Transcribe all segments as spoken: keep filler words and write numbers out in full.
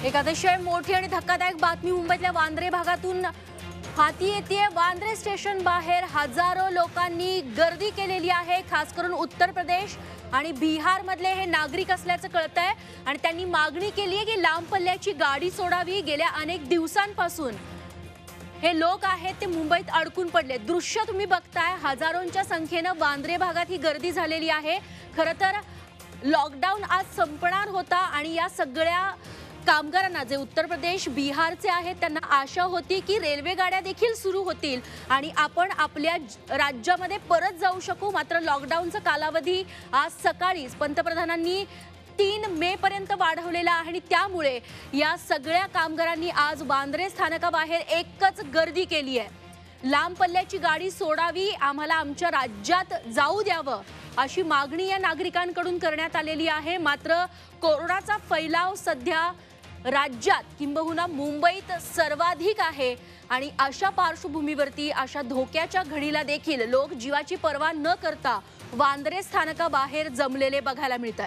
एक अतिशय मोठी आणि धक्कादायक बातमी मुंबईतल्या वांद्रे भागातून हाती येते। वांद्रे स्टेशन बाहेर हजारो लोकांनी गर्दी केलेली आहे। खास करून उत्तर प्रदेश आणि बिहार मधले हे नागरिक असल्याचं कळतंय आणि त्यांनी मागणी केली आहे की लांब पल्ल्याची गाडी सोडावी। गेल्या अनेक दिवसांपासून हे लोक आहेत ते मुंबईत अडकून पडले। दृश्य तुम्ही बघताय, हजारोंच्या संख्येने वांद्रे भागात ही गर्दी झालेली आहे। खरं तर लॉकडाऊन आज संपणार होता आणि या सगळ्या कामगारांना जे उत्तर प्रदेश बिहारचे आहेत त्यांना आशा होती की रेल्वे गाड्या देखील सुरू होतील आणि आपण आपल्या राज्यामध्ये परत जाऊ शकू। मात्र लॉकडाऊनचा कालावधी आज सकाळीच पंतप्रधानांनी तीन मे पर्यंत वाढवलेला आहे आणि त्यामुळे या सगळ्या कामगारांनी आज वांद्रे स्थानकाबाहेर एकच गर्दी केली आहे। लांब पल्ल्याची गाडी सोडावी, आम्हाला आमच्या राज्यात जाऊ द्यावं अशी मागणी या नागरिकांकडून करण्यात आलेली आहे। मात्र कोरोनाचा फैलाव सध्या राज्यात किंबहुना मुंबईत सर्वाधिक आहे आणि अशा पार्श्वभूमीवरती अशा धोक्याच्या घडीला देखील लोक जीवाची पर्वा न करता वांद्रे स्थानकाबाहेर जमलेले बघायला मिळतात।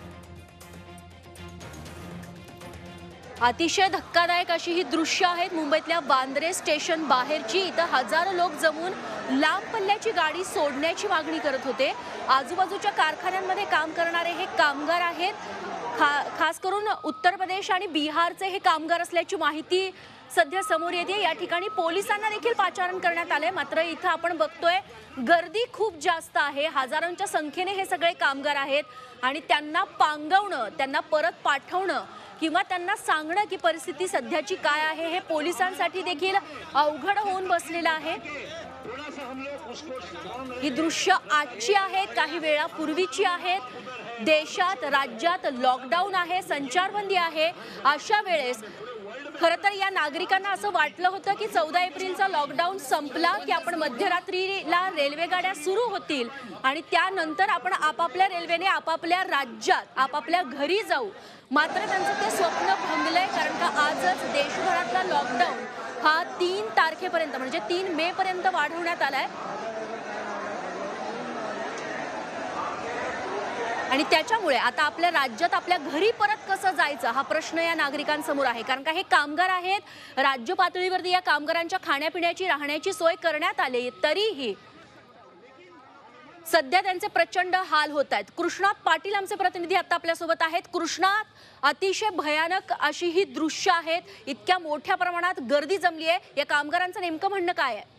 अतिशय धक्कादायक अशी ही दृश्य आहेत मुंबईतल्या वांद्रे स्टेशन बाहेरची। इथं हजारो लोक जमून लांब पल्ल्याची गाडी सोडण्याची मागणी करत होते। आजूबाजूच्या कारखान्यांमध्ये काम करणारे हे कामगार आहेत। खा खास करून उत्तर प्रदेश आणि बिहारचे हे कामगार असल्याची माहिती सध्या समोर येते। या ठिकाणी पोलिसांना देखील पाचारण करण्यात आले। मात्र इथं आपण बघतोय गर्दी खूप जास्त आहे। हजारोंच्या संख्येने हे सगळे कामगार आहेत आणि त्यांना पांगवणं, त्यांना परत पाठवणं किंवा त्यांना सांगणं की परिस्थिती सध्याची काय आहे हे पोलिसांसाठी देखील अवघड होऊन बसलेलं आहे। ही दृश्य आजची आहेत, काही वेळापूर्वीची आहेत। देशात राज्यात लॉकडाऊन आहे, संचारबंदी आहे। अशा वेळेस खरं तर या नागरिकांना असं वाटलं होतं की चौदा एप्रिलचा लॉकडाऊन संपला की आपण मध्यरात्रीला रेल्वे गाड्या सुरू होतील आणि त्यानंतर आपण आपापल्या रेल्वेने आपापल्या राज्यात आपापल्या घरी जाऊ। मात्र त्यांचं ते स्वप्न भंगलंय, कारण का आजच देशभरातला लॉकडाऊन हा तीन तारखेपर्यंत म्हणजे तीन मे पर्यंत वाढवण्यात आलाय आणि त्याच्यामुळे आता आपल्या राज्यात आपल्या घरी परत कसं जायचं हा प्रश्न या नागरिकांसमोर आहे। कारण का हे कामगार आहेत, राज्य पातळीवरती या कामगारांच्या खाण्यापिण्याची राहण्याची सोय करण्यात आली, तरीही सध्या त्यांचे प्रचंड हाल होत आहेत। कृष्णात पाटील आमचे प्रतिनिधी आता आपल्या सोबत आहेत। कृष्णात, अतिशय भयानक अशी ही दृश्य आहेत, इतक्या मोठ्या प्रमाणात गर्दी जमली आहे, या कामगारांचं नेमकं म्हणणं काय आहे?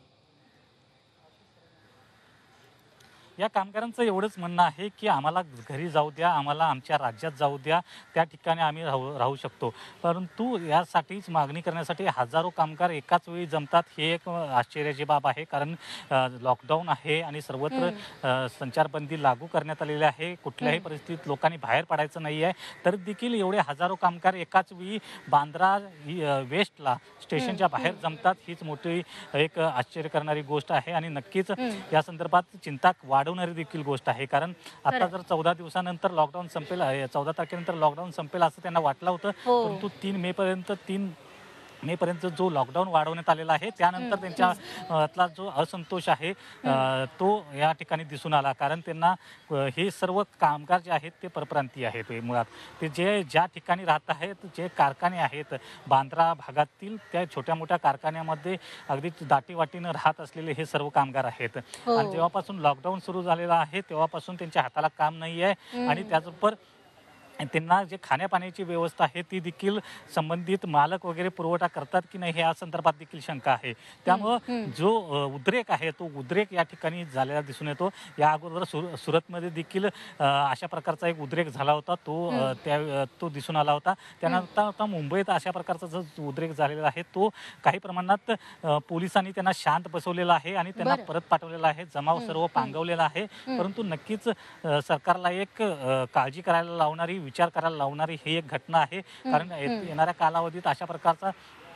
या कामगारांचं एवढंच म्हणणं आहे की आम्हाला घरी जाऊ द्या, आम्हाला आमच्या राज्यात जाऊ द्या, त्या ठिकाणी आम्ही राहू राहू शकतो। परंतु यासाठीच मागणी करण्यासाठी हजारो कामगार एकाच वेळी जमतात, हे एक आश्चर्याची बाब आहे। कारण लॉकडाऊन आहे आणि सर्वत्र संचारबंदी लागू करण्यात आलेली आहे। कुठल्याही परिस्थितीत लोकांनी बाहेर पडायचं नाही आहे, तर देखील एवढे हजारो कामगार एकाच वेळी बांद्रा वेस्टला स्टेशनच्या बाहेर जमतात, हीच मोठी एक आश्चर्य करणारी गोष्ट आहे आणि नक्कीच या संदर्भात चिंता वाढ देखील गोष्ट आहे। कारण आता जर चौदा दिवसानंतर लॉकडाऊन संपेल, चौदा तारखेनंतर लॉकडाऊन संपेल असं त्यांना वाटलं होतं, परंतु तीन मे पर्यंत तीन मे पर्यंत जो लॉकडाऊन वाढवण्यात आलेला आहे त्यानंतर त्यांच्यातला जो असंतोष आहे तो या ठिकाणी दिसून आला। कारण त्यांना हे सर्व कामगार जे आहेत ते परप्रांतीय आहेत, मुळात ते जे ज्या ठिकाणी राहत आहेत, जे कारखाने आहेत बांद्रा भागातील, त्या छोट्या मोठ्या कारखान्यामध्ये अगदी दाटीवाटीनं राहत असलेले हे सर्व कामगार आहेत। आणि जेव्हापासून लॉकडाऊन सुरू झालेला आहे तेव्हापासून त्यांच्या हाताला काम नाही आहे आणि त्याचबरोबर त्यांना जे खाण्यापाण्याची व्यवस्था आहे ती देखील संबंधित मालक वगैरे पुरवठा करतात की नाही या संदर्भात देखील शंका आहे। त्यामुळं जो उद्रेक आहे तो उद्रेक या ठिकाणी झालेला दिसून येतो। या अगोदर सुर सुरतमध्ये देखील अशा प्रकारचा एक उद्रेक झाला होता, तो त्या तो दिसून आला होता। त्यानंतर आता मुंबईत अशा प्रकारचा जो उद्रेक झालेला आहे तो काही प्रमाणात पोलिसांनी त्यांना शांत बसवलेला आहे आणि त्यांना परत पाठवलेला आहे, जमाव सर्व पांगवलेला आहे। परंतु नक्कीच सरकारला एक काळजी करायला लावणारी, विचार करायला लावणारी ही एक घटना आहे। कारण येणाऱ्या कालावधीत अशा प्रकारचा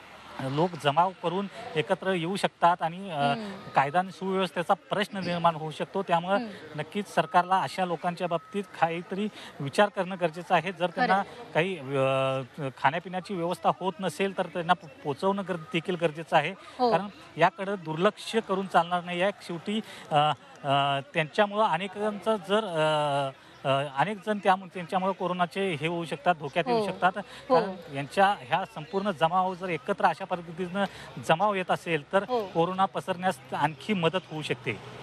लोक जमाव करून एकत्र येऊ शकतात आणि कायदा आणि सुव्यवस्थेचा प्रश्न निर्माण होऊ शकतो। त्यामुळे नक्कीच सरकारला अशा लोकांच्या बाबतीत काहीतरी विचार करणं गरजेचं आहे। जर त्यांना काही खाण्यापिण्याची व्यवस्था होत नसेल तर त्यांना पोहोचवणं देखील गरजेचं आहे, कारण याकडे दुर्लक्ष करून चालणार नाही आहे। शेवटी त्यांच्यामुळं अनेकांचं जर अ, अनेक जण त्या त्यांच्यामुळे कोरोनाचे हे होऊ शकतात, धोक्यात येऊ हो. शकतात. हो. कारण यांच्या ह्या संपूर्ण जमाव जर एकत्र अशा पद्धतीनं जमाव येत असेल तर हो. कोरोना पसरण्यास आणखी मदत होऊ शकते.